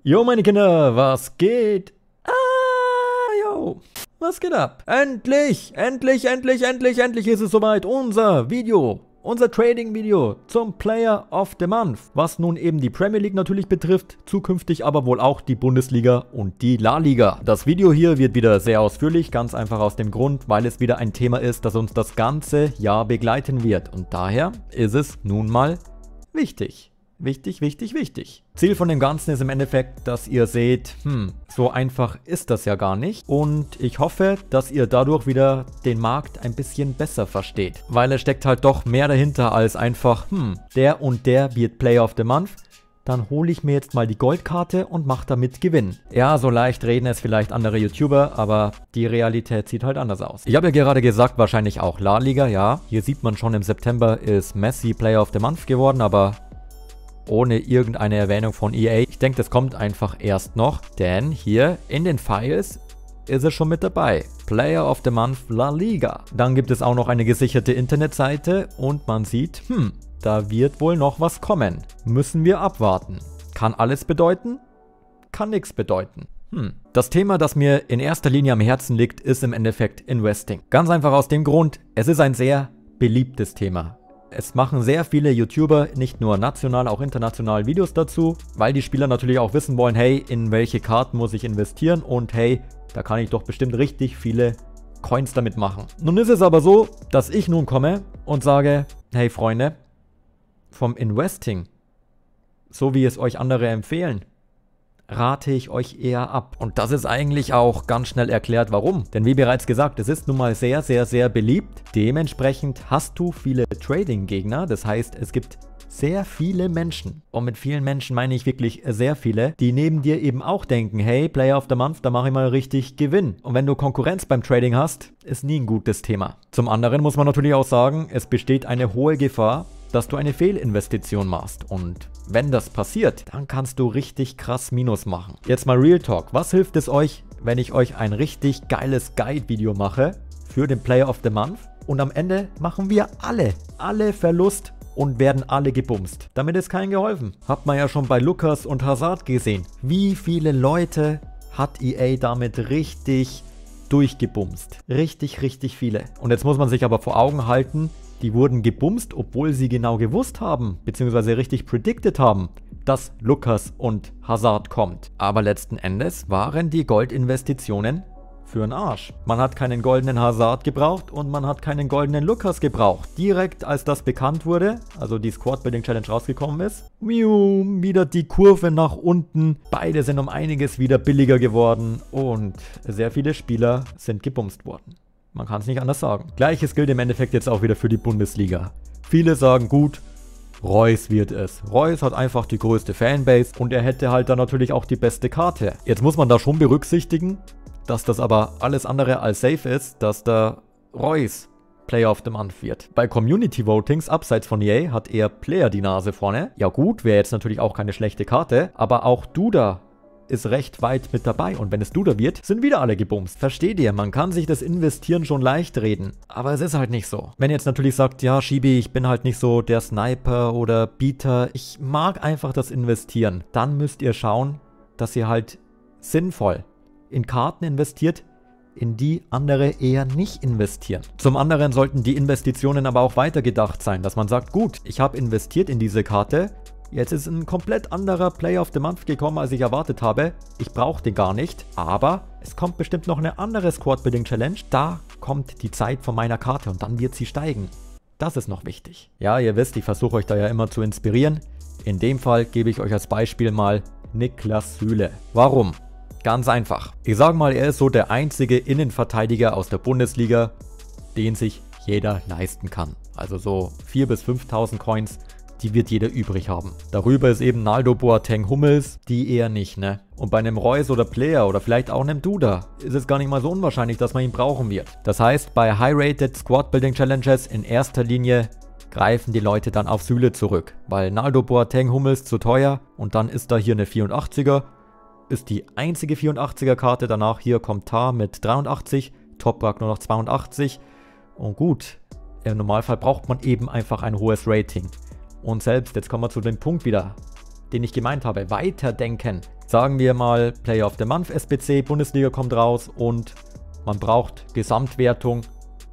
Jo meine Kinder, was geht? Jo, was geht ab? Endlich ist es soweit. Unser Trading-Video zum Player of the Month, was nun eben die Premier League natürlich betrifft, zukünftig aber wohl auch die Bundesliga und die La Liga. Das Video hier wird wieder sehr ausführlich, ganz einfach aus dem Grund, weil es wieder ein Thema ist, das uns das ganze Jahr begleiten wird und daher ist es nun mal wichtig. Wichtig. Ziel von dem Ganzen ist im Endeffekt, dass ihr seht, so einfach ist das ja gar nicht. Und ich hoffe, dass ihr dadurch wieder den Markt ein bisschen besser versteht. Weil es steckt halt doch mehr dahinter als einfach, der und der wird Player of the Month. Dann hole ich mir jetzt mal die Goldkarte und mache damit Gewinn. Ja, so leicht reden es vielleicht andere YouTuber, aber die Realität sieht halt anders aus. Ich habe ja gerade gesagt, wahrscheinlich auch La Liga, ja. Hier sieht man schon, im September ist Messi Player of the Month geworden, aber ohne irgendeine Erwähnung von EA. Ich denke, das kommt einfach erst noch, denn hier in den Files ist es schon mit dabei. Player of the Month La Liga. Dann gibt es auch noch eine gesicherte Internetseite und man sieht, da wird wohl noch was kommen. Müssen wir abwarten. Kann alles bedeuten? Kann nichts bedeuten. Das Thema, das mir in erster Linie am Herzen liegt, ist im Endeffekt Investing. Ganz einfach aus dem Grund, es ist ein sehr beliebtes Thema. Es machen sehr viele YouTuber, nicht nur national, auch international Videos dazu, weil die Spieler natürlich auch wissen wollen, hey, in welche Karten muss ich investieren und hey, da kann ich doch bestimmt richtig viele Coins damit machen. Nun ist es aber so, dass ich nun komme und sage, hey Freunde, vom Investing, so wie es euch andere empfehlen, rate ich euch eher ab. Und das ist eigentlich auch ganz schnell erklärt, warum. Denn wie bereits gesagt, es ist nun mal sehr beliebt. Dementsprechend hast du viele Trading-Gegner. Das heißt, es gibt sehr viele Menschen. Und mit vielen Menschen meine ich wirklich sehr viele, die neben dir eben auch denken, hey, Player of the Month, da mache ich mal richtig Gewinn. Und wenn du Konkurrenz beim Trading hast, ist nie ein gutes Thema. Zum anderen muss man natürlich auch sagen, es besteht eine hohe Gefahr, dass du eine Fehlinvestition machst. Und wenn das passiert, dann kannst du richtig krass Minus machen. Jetzt mal Real Talk. Was hilft es euch, wenn ich euch ein richtig geiles Guide-Video mache für den Player of the Month und am Ende machen wir alle Verlust und werden alle gebumst? Damit ist keinem geholfen. Hat man ja schon bei Lucas und Hazard gesehen. Wie viele Leute hat EA damit richtig durchgebumst? Richtig viele. Und jetzt muss man sich aber vor Augen halten, die wurden gebumst, obwohl sie genau gewusst haben, beziehungsweise richtig predicted haben, dass Lucas und Hazard kommt. Aber letzten Endes waren die Goldinvestitionen für den Arsch. Man hat keinen goldenen Hazard gebraucht und man hat keinen goldenen Lucas gebraucht. Direkt als das bekannt wurde, also die Squad Building Challenge rausgekommen ist, wieder die Kurve nach unten. Beide sind um einiges wieder billiger geworden und sehr viele Spieler sind gebumst worden. Man kann es nicht anders sagen. Gleiches gilt im Endeffekt jetzt auch wieder für die Bundesliga. Viele sagen, gut, Reus wird es. Reus hat einfach die größte Fanbase und er hätte halt dann natürlich auch die beste Karte. Jetzt muss man da schon berücksichtigen, dass das aber alles andere als safe ist, dass da Reus Player of the Month wird. Bei Community Votings abseits von EA hat eher Player die Nase vorne. Ja gut, wäre jetzt natürlich auch keine schlechte Karte, aber auch Duda ist recht weit mit dabei und wenn es Duda wird, sind wieder alle gebumst. Versteht ihr? Man kann sich das Investieren schon leicht reden, aber es ist halt nicht so. Wenn ihr jetzt natürlich sagt, ja Shibi, ich bin halt nicht so der Sniper oder Beater, ich mag einfach das Investieren, dann müsst ihr schauen, dass ihr halt sinnvoll in Karten investiert, in die andere eher nicht investieren. Zum anderen sollten die Investitionen aber auch weitergedacht sein, dass man sagt, gut, ich habe investiert in diese Karte, jetzt ist ein komplett anderer Player of the Month gekommen, als ich erwartet habe. Ich brauche den gar nicht, aber es kommt bestimmt noch eine andere Squad Building Challenge. Da kommt die Zeit von meiner Karte und dann wird sie steigen. Das ist noch wichtig. Ja, ihr wisst, ich versuche euch da ja immer zu inspirieren. In dem Fall gebe ich euch als Beispiel mal Niklas Süle. Warum? Ganz einfach. Ich sage mal, er ist so der einzige Innenverteidiger aus der Bundesliga, den sich jeder leisten kann. Also so 4.000 bis 5.000 Coins, die wird jeder übrig haben. Darüber ist eben Naldo, Boateng, Hummels, die eher nicht, ne? Und bei einem Reus oder Player oder vielleicht auch einem Duda ist es gar nicht mal so unwahrscheinlich, dass man ihn brauchen wird. Das heißt, bei High-Rated Squad Building Challenges in erster Linie greifen die Leute dann auf Süle zurück, weil Naldo, Boateng, Hummels zu teuer und dann ist da hier eine 84er, ist die einzige 84er Karte, danach hier kommt Tar mit 83, Toprak nur noch 82 und gut, im Normalfall braucht man eben einfach ein hohes Rating. Und selbst, jetzt kommen wir zu dem Punkt wieder, den ich gemeint habe, weiterdenken. Sagen wir mal Player of the Month SBC, Bundesliga kommt raus und man braucht Gesamtwertung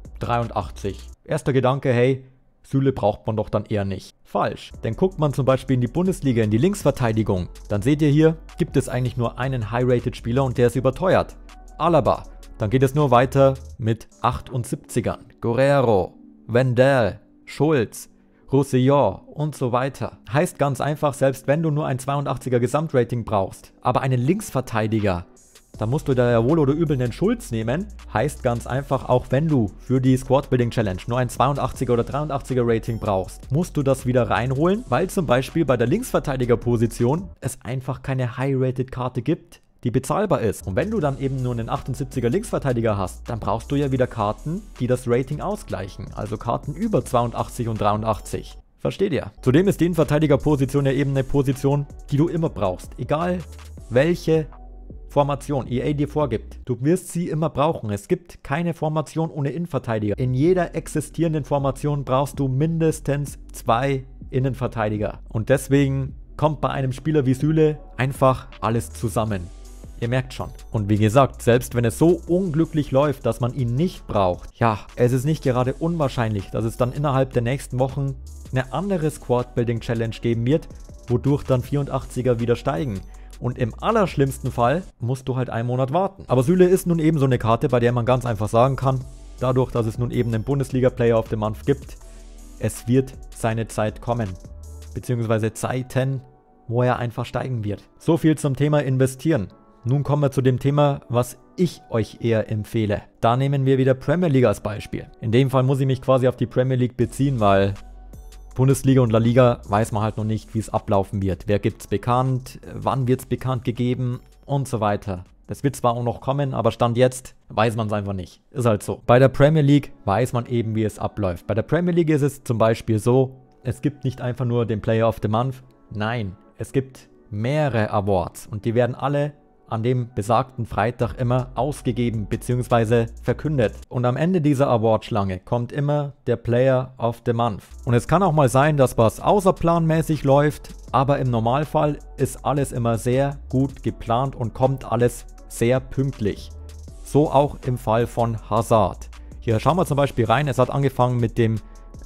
83. Erster Gedanke, hey, Süle braucht man doch dann eher nicht. Falsch, denn guckt man zum Beispiel in die Bundesliga, in die Linksverteidigung, dann seht ihr hier, gibt es eigentlich nur einen High-Rated-Spieler und der ist überteuert. Alaba. Dann geht es nur weiter mit 78ern. Guerrero, Wendell, Schulz, Roussillon und so weiter. Heißt ganz einfach, selbst wenn du nur ein 82er Gesamtrating brauchst, aber einen Linksverteidiger, dann musst du da ja wohl oder übel einen Schulz nehmen. Heißt ganz einfach, auch wenn du für die Squad Building Challenge nur ein 82er oder 83er Rating brauchst, musst du das wieder reinholen, weil zum Beispiel bei der Linksverteidigerposition es einfach keine High-Rated-Karte gibt, die bezahlbar ist. Und wenn du dann eben nur einen 78er Linksverteidiger hast, dann brauchst du ja wieder Karten, die das Rating ausgleichen. Also Karten über 82 und 83. Versteht ihr? Zudem ist die Innenverteidigerposition ja eben eine Position, die du immer brauchst. Egal welche Formation EA dir vorgibt. Du wirst sie immer brauchen. Es gibt keine Formation ohne Innenverteidiger. In jeder existierenden Formation brauchst du mindestens 2 Innenverteidiger. Und deswegen kommt bei einem Spieler wie Süle einfach alles zusammen. Ihr merkt schon. Und wie gesagt, selbst wenn es so unglücklich läuft, dass man ihn nicht braucht, ja, es ist nicht gerade unwahrscheinlich, dass es dann innerhalb der nächsten Wochen eine andere Squad Building Challenge geben wird, wodurch dann 84er wieder steigen. Und im allerschlimmsten Fall musst du halt einen Monat warten. Aber Süle ist nun eben so eine Karte, bei der man ganz einfach sagen kann, dadurch, dass es nun eben einen Bundesliga Player of the Month gibt, es wird seine Zeit kommen. Beziehungsweise Zeiten, wo er einfach steigen wird. So viel zum Thema investieren. Nun kommen wir zu dem Thema, was ich euch eher empfehle. Da nehmen wir wieder Premier League als Beispiel. In dem Fall muss ich mich quasi auf die Premier League beziehen, weil Bundesliga und La Liga weiß man halt noch nicht, wie es ablaufen wird. Wer gibt es bekannt, wann wird es bekannt gegeben und so weiter. Das wird zwar auch noch kommen, aber Stand jetzt weiß man es einfach nicht. Ist halt so. Bei der Premier League weiß man eben, wie es abläuft. Bei der Premier League ist es zum Beispiel so, es gibt nicht einfach nur den Player of the Month. Nein, es gibt mehrere Awards und die werden alle an dem besagten Freitag immer ausgegeben bzw. verkündet. Und am Ende dieser Awardschlange kommt immer der Player of the Month. Und es kann auch mal sein, dass was außerplanmäßig läuft, aber im Normalfall ist alles immer sehr gut geplant und kommt alles sehr pünktlich. So auch im Fall von Hazard. Hier schauen wir zum Beispiel rein, es hat angefangen mit dem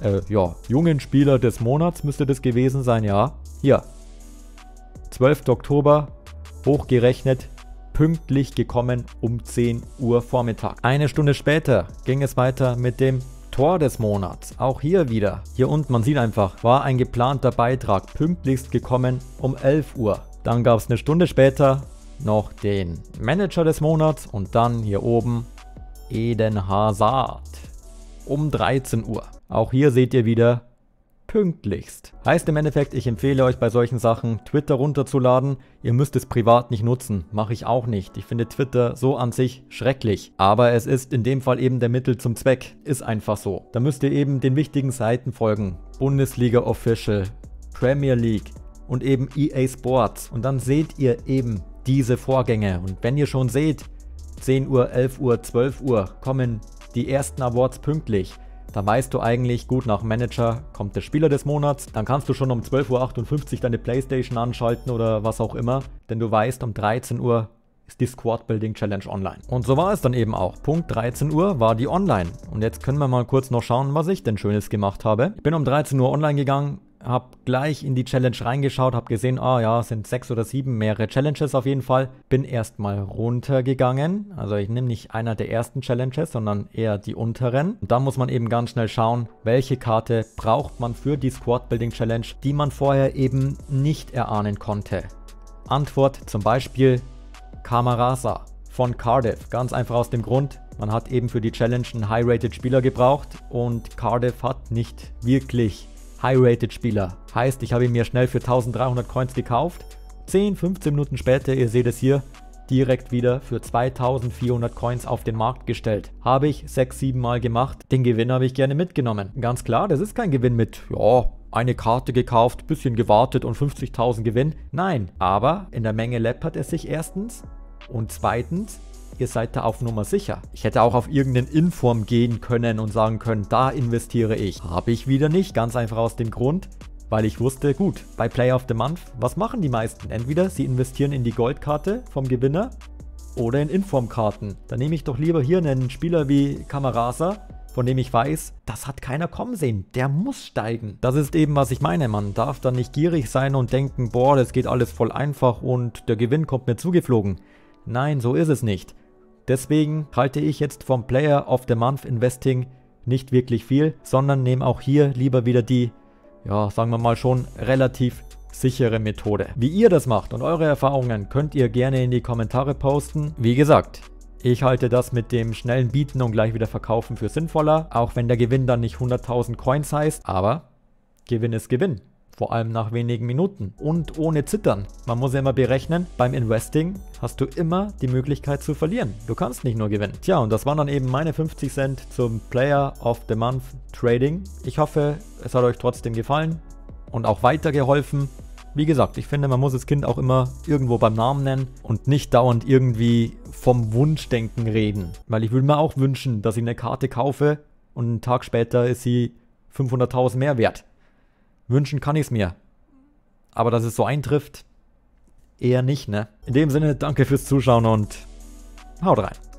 jungen Spieler des Monats, müsste das gewesen sein, ja. Hier, 12. Oktober, hochgerechnet, pünktlich gekommen um 10 Uhr Vormittag. Eine Stunde später ging es weiter mit dem Tor des Monats. Auch hier wieder. Hier unten, man sieht einfach, war ein geplanter Beitrag pünktlichst gekommen um 11 Uhr. Dann gab es eine Stunde später noch den Manager des Monats und dann hier oben Eden Hazard um 13 Uhr. Auch hier seht ihr wieder pünktlichst. Heißt im Endeffekt, ich empfehle euch bei solchen Sachen Twitter runterzuladen. Ihr müsst es privat nicht nutzen. Mache ich auch nicht. Ich finde Twitter so an sich schrecklich. Aber es ist in dem Fall eben der Mittel zum Zweck. Ist einfach so. Da müsst ihr eben den wichtigen Seiten folgen. Bundesliga Official, Premier League und eben EA Sports. Und dann seht ihr eben diese Vorgänge. Und wenn ihr schon seht, 10 Uhr, 11 Uhr, 12 Uhr kommen die ersten Awards pünktlich, dann weißt du eigentlich, gut, nach Manager kommt der Spieler des Monats. Dann kannst du schon um 12:58 Uhr deine Playstation anschalten oder was auch immer. Denn du weißt, um 13 Uhr ist die Squad Building Challenge online. Und so war es dann eben auch. Punkt 13 Uhr war die online. Und jetzt können wir mal kurz noch schauen, was ich denn Schönes gemacht habe. Ich bin um 13 Uhr online gegangen, habe gleich in die Challenge reingeschaut, habe gesehen, es sind 6 oder 7, mehrere Challenges auf jeden Fall. Bin erstmal runtergegangen, also ich nehme nicht einer der ersten Challenges, sondern eher die unteren. Und da muss man eben ganz schnell schauen, welche Karte braucht man für die Squad Building Challenge, die man vorher eben nicht erahnen konnte. Antwort zum Beispiel Camarasa von Cardiff. Ganz einfach aus dem Grund, man hat eben für die Challenge einen High-Rated Spieler gebraucht und Cardiff hat nicht wirklich High-Rated Spieler. Heißt, ich habe ihn mir schnell für 1300 Coins gekauft. 10, 15 Minuten später, ihr seht es hier, direkt wieder für 2400 Coins auf den Markt gestellt. Habe ich 6, 7 Mal gemacht. Den Gewinn habe ich gerne mitgenommen. Ganz klar, das ist kein Gewinn mit, eine Karte gekauft, bisschen gewartet und 50.000 Gewinn. Nein, aber in der Menge läppert es sich erstens und zweitens, ihr seid da auf Nummer sicher. Ich hätte auch auf irgendeinen Inform gehen können und sagen können, da investiere ich. Habe ich wieder nicht, ganz einfach aus dem Grund, weil ich wusste, gut, bei Player of the Month, was machen die meisten? Entweder sie investieren in die Goldkarte vom Gewinner oder in Informkarten. Dann nehme ich doch lieber hier einen Spieler wie Camarasa, von dem ich weiß, das hat keiner kommen sehen. Der muss steigen. Das ist eben, was ich meine. Man darf dann nicht gierig sein und denken, boah, das geht alles voll einfach und der Gewinn kommt mir zugeflogen. Nein, so ist es nicht. Deswegen halte ich jetzt vom Player of the Month Investing nicht wirklich viel, sondern nehme auch hier lieber wieder die, ja, sagen wir mal schon, relativ sichere Methode. Wie ihr das macht und eure Erfahrungen könnt ihr gerne in die Kommentare posten. Wie gesagt, ich halte das mit dem schnellen Bieten und gleich wieder verkaufen für sinnvoller, auch wenn der Gewinn dann nicht 100.000 Coins heißt, aber Gewinn ist Gewinn. Vor allem nach wenigen Minuten und ohne Zittern. Man muss ja immer berechnen, beim Investing hast du immer die Möglichkeit zu verlieren. Du kannst nicht nur gewinnen. Tja, und das waren dann eben meine 50 Cent zum Player of the Month Trading. Ich hoffe, es hat euch trotzdem gefallen und auch weitergeholfen. Wie gesagt, ich finde, man muss das Kind auch immer irgendwo beim Namen nennen und nicht dauernd irgendwie vom Wunschdenken reden. Weil ich würde mir auch wünschen, dass ich eine Karte kaufe und einen Tag später ist sie 500.000 mehr wert. Wünschen kann ich es mir. Aber dass es so eintrifft, eher nicht, ne? In dem Sinne, danke fürs Zuschauen und haut rein.